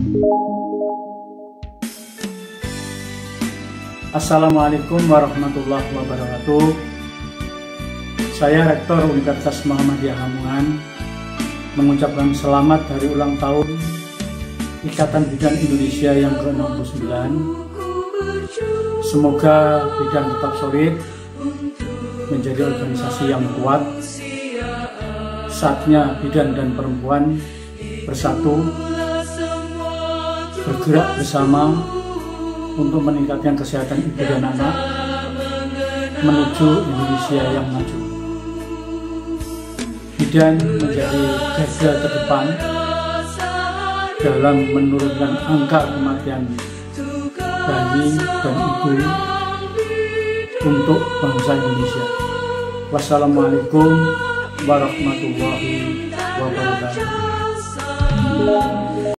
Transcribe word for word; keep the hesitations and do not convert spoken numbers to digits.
Assalamualaikum warahmatullahi wabarakatuh. Saya Rektor Universitas Muhammadiyah Lamongan mengucapkan selamat hari ulang tahun Ikatan Bidan Indonesia yang ke enam puluh sembilan. Semoga bidan tetap solid, menjadi organisasi yang kuat. Saatnya bidan dan perempuan bersatu, bergerak bersama untuk meningkatkan kesehatan ibu dan anak menuju Indonesia yang maju. Bidan menjadi garda terdepan dalam menurunkan angka kematian bayi dan ibu untuk bangsa Indonesia. Wassalamualaikum warahmatullahi wabarakatuh.